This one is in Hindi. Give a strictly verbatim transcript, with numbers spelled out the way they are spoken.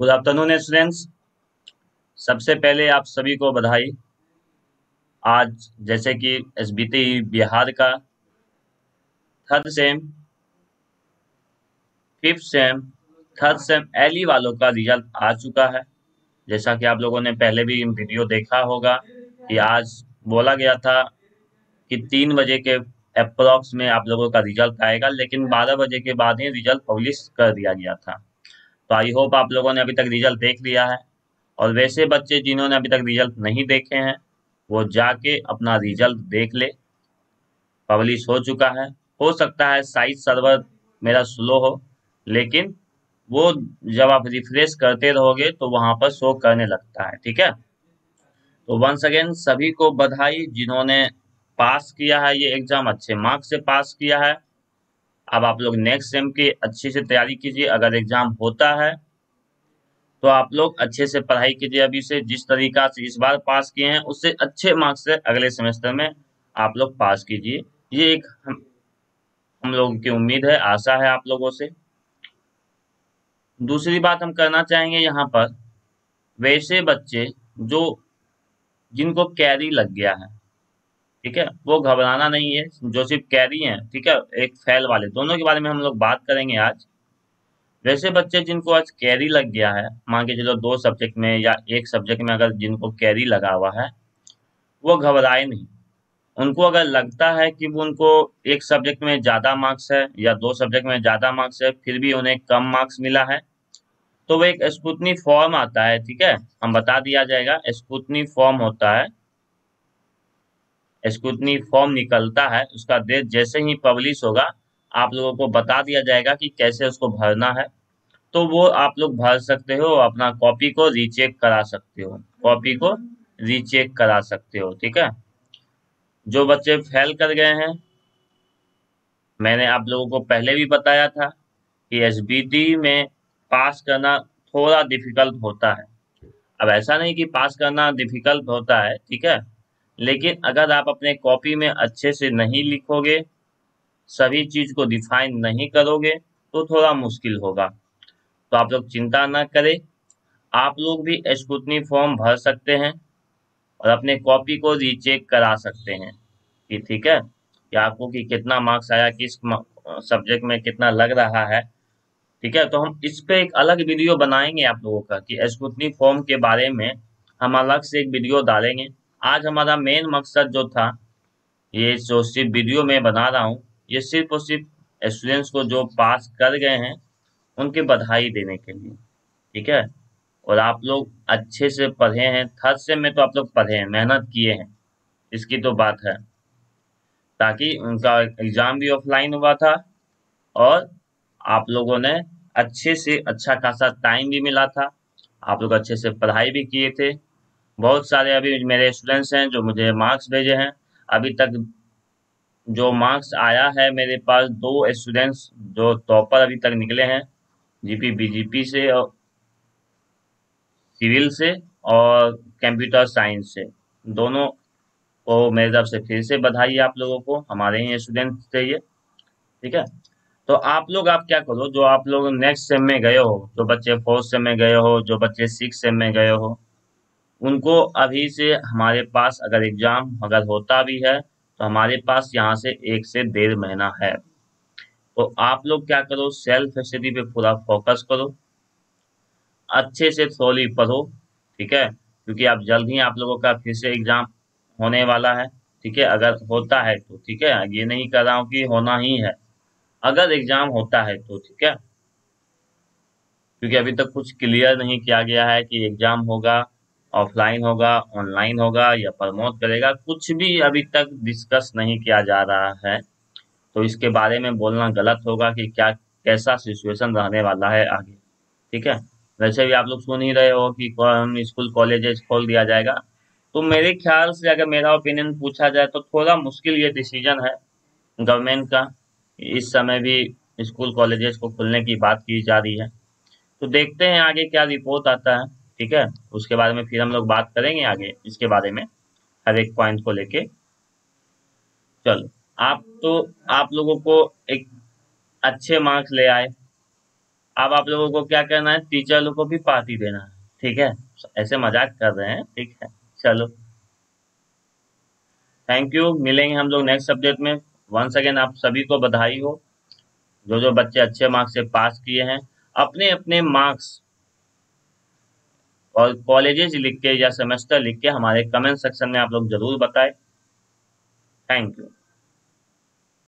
Good afternoon students. सबसे पहले आप सभी को बधाई। आज जैसे कि एसबीटी बिहार का third sem, fifth sem, third sem एली वालों का रिजल्ट आ चुका है। जैसा कि आप लोगों ने पहले भी वीडियो देखा होगा कि आज बोला गया था कि तीन बजे के अप्रोक्स में आप लोगों का रिजल्ट आएगा, लेकिन बारह बजे के बाद ही रिजल्ट पब्लिश कर दिया गया था। तो आई होप आप लोगों ने अभी तक रिजल्ट देख लिया है। और वैसे बच्चे जिन्होंने अभी तक रिजल्ट नहीं देखे हैं वो जाके अपना रिजल्ट देख ले। पब्लिश हो चुका है। हो सकता है साइट सर्वर मेरा स्लो हो, लेकिन वो जब आप रिफ्रेश करते रहोगे तो वहां पर शो करने लगता है। ठीक है, तो वंस अगेन सभी को बधाई जिन्होंने पास किया है ये एग्जाम, अच्छे मार्क्स से पास किया है। अब आप लोग नेक्स्ट सेम की अच्छे से तैयारी कीजिए। अगर एग्जाम होता है तो आप लोग अच्छे से पढ़ाई कीजिए। अभी से जिस तरीका से इस बार पास किए हैं उससे अच्छे मार्क्स से अगले सेमेस्टर में आप लोग पास कीजिए। ये एक हम हम लोगों की उम्मीद है, आशा है आप लोगों से। दूसरी बात हम करना चाहेंगे यहाँ पर, वैसे बच्चे जो जिनको कैरी लग गया है, ठीक है, वो घबराना नहीं है। जो सिर्फ कैरी हैं, ठीक है, एक फेल वाले, दोनों के बारे में हम लोग बात करेंगे आज। वैसे बच्चे जिनको आज कैरी लग गया है, मान के चलो दो सब्जेक्ट में या एक सब्जेक्ट में अगर जिनको कैरी लगा हुआ है, वो घबराए नहीं। उनको अगर लगता है कि वो उनको एक सब्जेक्ट में ज़्यादा मार्क्स है या दो सब्जेक्ट में ज़्यादा मार्क्स है फिर भी उन्हें कम मार्क्स मिला है, तो वो एक स्क्रूटनी फॉर्म आता है, ठीक है, हम बता दिया जाएगा। स्क्रूटनी फॉर्म होता है, स्क्रूटनी फॉर्म निकलता है, उसका डेट जैसे ही पब्लिश होगा आप लोगों को बता दिया जाएगा कि कैसे उसको भरना है। तो वो आप लोग भर सकते हो, अपना कॉपी को रीचेक करा सकते हो, कॉपी को रीचेक करा सकते हो। ठीक है, जो बच्चे फेल कर गए हैं, मैंने आप लोगों को पहले भी बताया था कि एसबीटी में पास करना थोड़ा डिफिकल्ट होता है। अब ऐसा नहीं कि पास करना डिफिकल्ट होता है, ठीक है, लेकिन अगर आप अपने कॉपी में अच्छे से नहीं लिखोगे, सभी चीज को डिफाइन नहीं करोगे, तो थोड़ा मुश्किल होगा। तो आप लोग चिंता ना करें, आप लोग भी स्क्रूटनी फॉर्म भर सकते हैं और अपने कॉपी को रीचेक करा सकते हैं कि ठीक है, कि आपको कि कितना मार्क्स आया, किस सब्जेक्ट में कितना लग रहा है। ठीक है, तो हम इस पे एक अलग वीडियो बनाएंगे आप लोगों का कि स्क्रूटनी फॉर्म के बारे में हम अलग से एक वीडियो डालेंगे। आज हमारा मेन मकसद जो था, ये जो सिर्फ वीडियो में बना रहा हूँ, ये सिर्फ और सिर्फ स्टूडेंट्स को जो पास कर गए हैं उनके बधाई देने के लिए। ठीक है, और आप लोग अच्छे से पढ़े हैं, थर्ड सेम में तो आप लोग पढ़े हैं, मेहनत किए हैं, इसकी तो बात है। ताकि उनका एग्जाम भी ऑफलाइन हुआ था और आप लोगों ने अच्छे से अच्छा खासा टाइम भी मिला था, आप लोग अच्छे से पढ़ाई भी किए थे। बहुत सारे अभी मेरे स्टूडेंट्स हैं जो मुझे मार्क्स भेजे हैं। अभी तक जो मार्क्स आया है मेरे पास, दो स्टूडेंट्स जो टॉपर अभी तक निकले हैं, जीपी बीजीपी से और सिविल से और कंप्यूटर साइंस से, दोनों को मेरी तरफ से फिर से बधाई आप लोगों को, हमारे ही स्टूडेंट थे ये। ठीक है, तो आप लोग आप क्या करो, जो आप लोग नेक्स्ट सेम में गए हो, जो बच्चे फोर्थ सेम में गए हो, जो बच्चे सिक्स सेम में गए हो, उनको अभी से हमारे पास अगर एग्जाम अगर होता भी है तो हमारे पास यहाँ से एक से डेढ़ महीना है। तो आप लोग क्या करो, सेल्फ स्टडी पे पूरा फोकस करो, अच्छे से थोड़ी पढ़ो। ठीक है, क्योंकि आप जल्द ही आप लोगों का फिर से एग्जाम होने वाला है। ठीक है, अगर होता है तो ठीक है, ये नहीं कर रहा हूँ कि होना ही है, अगर एग्जाम होता है तो ठीक है, क्योंकि अभी तक कुछ क्लियर नहीं किया गया है कि एग्जाम होगा, ऑफलाइन होगा, ऑनलाइन होगा या प्रमोट करेगा, कुछ भी अभी तक डिस्कस नहीं किया जा रहा है। तो इसके बारे में बोलना गलत होगा कि क्या कैसा सिचुएशन रहने वाला है आगे। ठीक है, वैसे भी आप लोग सुन ही रहे हो कि कौन स्कूल कॉलेजेस खोल दिया जाएगा। तो मेरे ख्याल से अगर मेरा ओपिनियन पूछा जाए तो थोड़ा मुश्किल ये डिसीजन है गवर्नमेंट का। इस समय भी स्कूल कॉलेजेस को खोलने की बात की जा रही है। तो देखते हैं आगे क्या रिपोर्ट आता है। ठीक है, उसके बारे में फिर हम लोग बात करेंगे आगे इसके बारे में, हर एक पॉइंट को लेके। चलो, आप तो आप लोगों को एक अच्छे मार्क्स ले आए, अब आप लोगों को क्या करना है, टीचर लोग को भी पार्टी देना है, ठीक है। ऐसे मजाक कर रहे हैं, ठीक है। चलो, थैंक यू, मिलेंगे हम लोग नेक्स्ट सब्जेक्ट में। वंस अगेन आप सभी को बधाई हो, जो जो बच्चे अच्छे मार्क्स से पास किए हैं। अपने अपने मार्क्स और कॉलेजेस लिख के या सेमेस्टर लिख के हमारे कमेंट सेक्शन में आप लोग जरूर बताएं। Thank you.